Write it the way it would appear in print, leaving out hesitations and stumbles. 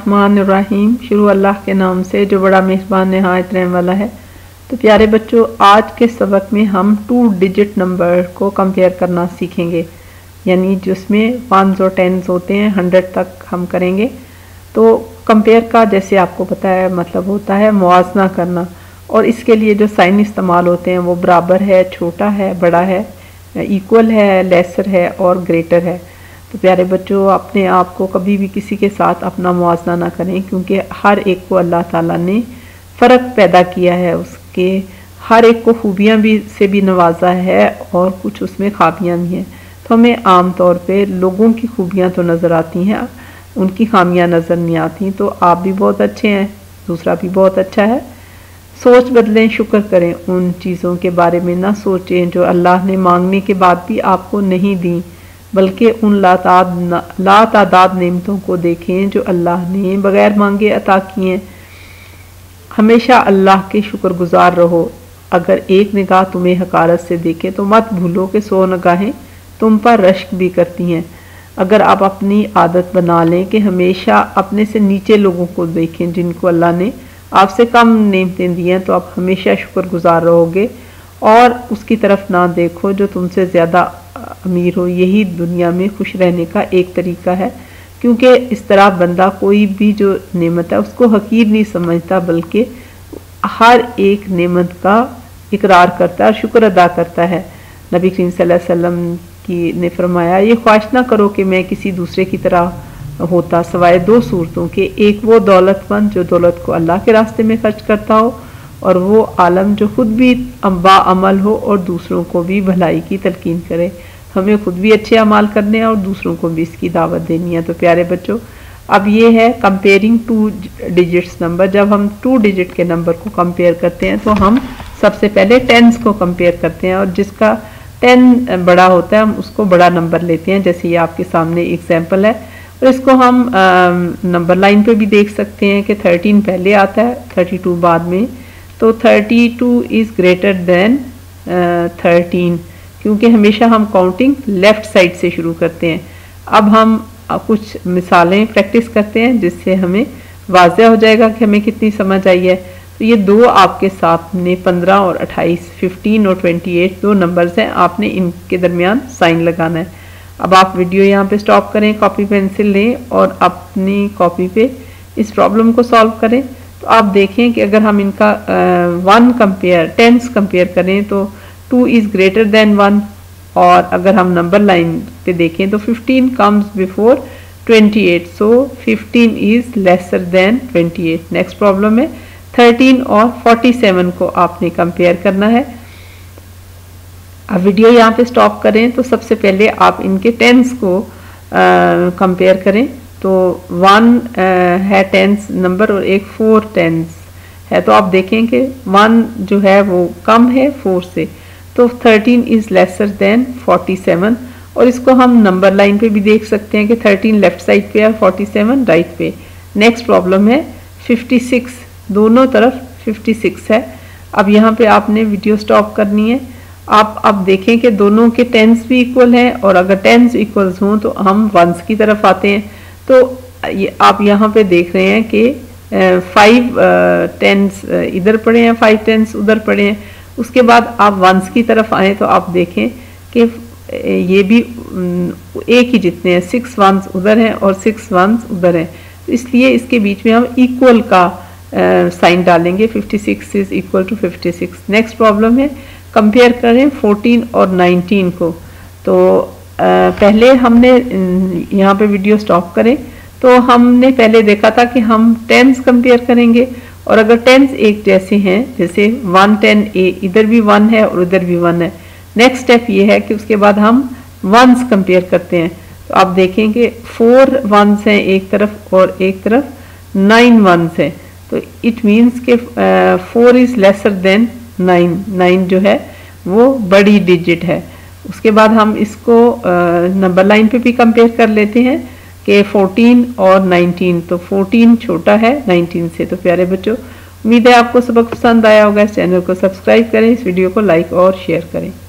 बिस्मिल्लाहिर्रहमानिर्रहीम। शुरू अल्लाह के नाम से जो बड़ा मेहरबान नहायत रहम वाला है। तो प्यारे बच्चों, आज के सबक में हम 2 डिजिट नंबर को कंपेयर करना सीखेंगे, यानी जिसमें 1s और 10s होते हैं, 100 तक हम करेंगे। तो कंपेयर का जैसे आपको पता है मतलब होता है मुआवजना करना, और इसके लिए जो साइन इस्तेमाल होते हैं वो बराबर है, छोटा है, बड़ा है, इक्वल है, लेसर है और ग्रेटर है। तो प्यारे बच्चों, अपने आप को कभी भी किसी के साथ अपना मुआवजा ना करें, क्योंकि हर एक को अल्लाह ताला ने फ़र्क पैदा किया है, उसके हर एक को खूबियाँ भी से भी नवाजा है और कुछ उसमें खामियाँ भी हैं। तो हमें आम तौर पे लोगों की खूबियाँ तो नज़र आती हैं, उनकी खामियाँ नज़र नहीं आती। तो आप भी बहुत अच्छे हैं, दूसरा भी बहुत अच्छा है। सोच बदलें, शुक्र करें, उन चीज़ों के बारे में ना सोचें जो अल्लाह ने मांगने के बाद भी आपको नहीं दी, बल्कि उन लातादाद नेमतों को देखें जो अल्लाह ने बग़ैर मांगे अता किए। हमेशा अल्लाह के शुक्रगुजार रहो। अगर एक निगाह तुम्हें हकारत से देखे तो मत भूलो कि 100 निगाहें तुम पर रश्क भी करती हैं। अगर आप अपनी आदत बना लें कि हमेशा अपने से नीचे लोगों को देखें जिनको अल्लाह ने आपसे कम नेमतें दी हैं, तो आप हमेशा शुक्रगुजार रहोगे, और उसकी तरफ ना देखो जो तुमसे ज़्यादा अमीर हो। यही दुनिया में खुश रहने का एक तरीका है, क्योंकि इस तरह बंदा कोई भी जो नेमत है उसको हकीर नहीं समझता, बल्कि हर एक नेमत का इकरार करता है और शुक्र अदा करता है। नबी करीम सल्लल्लाहु अलैहि वसल्लम की ने फरमाया, ये ख्वाहिश ना करो कि मैं किसी दूसरे की तरह होता, सिवाय 2 सूरतों के। एक वो दौलतमंद जो दौलत को अल्लाह के रास्ते में खर्च करता हो, और वो आलम जो खुद भी बाअमल हो और दूसरों को भी भलाई की तलकीन करे। हमें खुद भी अच्छे अमाल करने हैं और दूसरों को भी इसकी दावत देनी है। तो प्यारे बच्चों, अब ये है कंपेयरिंग 2 डिजिट्स नंबर। जब हम 2 डिजिट के नंबर को कंपेयर करते हैं तो हम सबसे पहले 10s को कंपेयर करते हैं, और जिसका 10 बड़ा होता है हम उसको बड़ा नंबर लेते हैं। जैसे ये आपके सामने एग्जाम्पल है, और इसको हम नंबर लाइन पे भी देख सकते हैं कि 13 पहले आता है, 32 बाद में। तो 32 इज़ ग्रेटर देन 13, क्योंकि हमेशा हम काउंटिंग लेफ़्ट साइड से शुरू करते हैं। अब हम कुछ मिसालें प्रैक्टिस करते हैं जिससे हमें वाज़ह हो जाएगा कि हमें कितनी समझ आई है। तो ये 2 आपके सामने 15 और 28, 15 और 28 2 नंबर्स हैं, आपने इनके दरमियान साइन लगाना है। अब आप वीडियो यहाँ पे स्टॉप करें, कॉपी पेंसिल लें और अपनी कॉपी पे इस प्रॉब्लम को सॉल्व करें। तो आप देखें कि अगर हम इनका 10s कंपेयर करें तो 2 इज़ ग्रेटर देन 1, और अगर हम नंबर लाइन पे देखें तो 15 comes before 28, so 15 is lesser than 28। Next problem है 13 और 47 को आपने कंपेयर करना है। अब वीडियो यहाँ पे स्टॉप करें तो सबसे पहले आप इनके 10s को कंपेयर करें। तो 1 है 10s नंबर और एक 4 10s है, तो आप देखें कि 1 जो है वो कम है 4 से, तो 13 इज़ लेसर देन 47। और इसको हम नंबर लाइन पे भी देख सकते हैं कि 13 लेफ्ट साइड पे है, 47 राइट पे। नेक्स्ट प्रॉब्लम है 56, दोनों तरफ 56 है। अब यहाँ पे आपने वीडियो स्टॉप करनी है। आप अब देखें कि दोनों के 10s भी इक्वल हैं, और अगर 10s इक्वल्स हों तो हम 1s की तरफ आते हैं। तो ये आप यहाँ पे देख रहे हैं कि 5 10s इधर पड़े हैं, 5 10s उधर पड़े हैं। उसके बाद आप 1s की तरफ आए तो आप देखें कि ये भी एक ही जितने हैं, 6 1s उधर हैं और 6 1s उधर हैं। तो इसलिए इसके बीच में हम इक्वल का साइन डालेंगे, 56 is equal to 56। Next problem है कंपेयर करें 14 और 19 को। तो पहले हमने यहाँ पे वीडियो स्टॉप करें तो हमने पहले देखा था कि हम 10s कंपेयर करेंगे, और अगर 10s एक जैसे हैं, जैसे 1 10 इधर भी 1 है और उधर भी 1 है। नेक्स्ट स्टेप ये है कि उसके बाद हम 1s कंपेयर करते हैं। तो आप देखेंगे 4 1s हैं एक तरफ और एक तरफ 9 1s हैं। तो इट मीन्स के 4 इज़ लेसर देन 9, 9 जो है वो बड़ी डिजिट है। उसके बाद हम इसको नंबर लाइन पे भी कंपेयर कर लेते हैं कि 14 और 19, तो 14 छोटा है 19 से। तो प्यारे बच्चों, उम्मीद है आपको सबक पसंद आया होगा। इस चैनल को सब्सक्राइब करें, इस वीडियो को लाइक और शेयर करें।